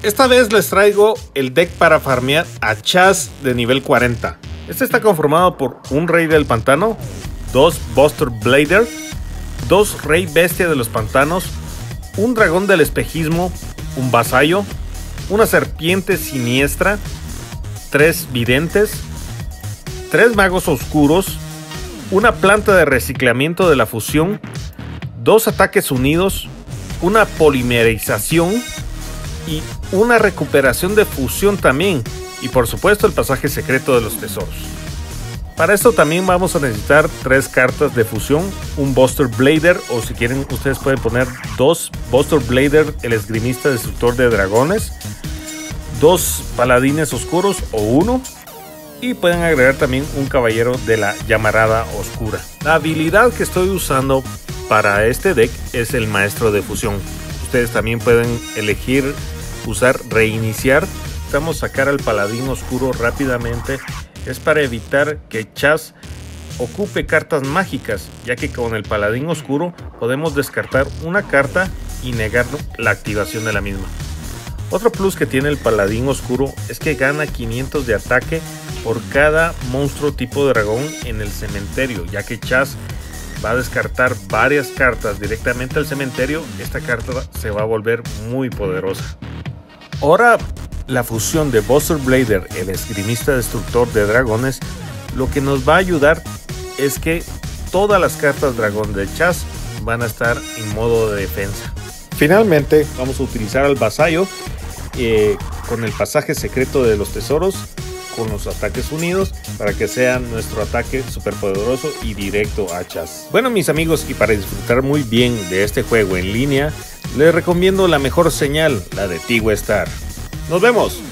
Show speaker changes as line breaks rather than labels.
Esta vez les traigo el deck para farmear a Chazz de nivel 40. Este está conformado por un Rey del Pantano, 2 Buster Blader, 2 Rey Bestia de los Pantanos, un Dragón del Espejismo, un Vasallo, una Serpiente Siniestra, 3 Videntes, 3 Magos Oscuros, una Planta de Reciclamiento de la Fusión, 2 Ataques Unidos, una Polimerización y una Recuperación de Fusión también, y por supuesto el Pasaje Secreto de los Tesoros. Para esto también vamos a necesitar 3 cartas de fusión, un Buster Blader, o si quieren ustedes pueden poner 2 Buster Blader, el Esgrimista Destructor de Dragones, 2 Paladines Oscuros o 1, y pueden agregar también un Caballero de la Llamarada Oscura. La habilidad que estoy usando para este deck es el Maestro de Fusión. Ustedes también pueden elegir usar Reiniciar. Vamos a sacar al Paladín Oscuro rápidamente. Es para evitar que Chazz ocupe cartas mágicas, ya que con el Paladín Oscuro podemos descartar una carta y negar la activación de la misma. Otro plus que tiene el Paladín Oscuro es que gana 500 de ataque por cada monstruo tipo dragón en el cementerio, ya que Chazz va a descartar varias cartas directamente al cementerio. Esta carta se va a volver muy poderosa. Ahora la fusión de Buster Blader, el Esgrimista Destructor de Dragones, lo que nos va a ayudar es que todas las cartas dragón de Chazz van a estar en modo de defensa. Finalmente vamos a utilizar al Vasallo con el Pasaje Secreto de los Tesoros, con los Ataques Unidos, para que sea nuestro ataque super poderoso y directo a Chazz. Bueno, mis amigos, y para disfrutar muy bien de este juego en línea, les recomiendo la mejor señal, la de Tigo Star. ¡Nos vemos!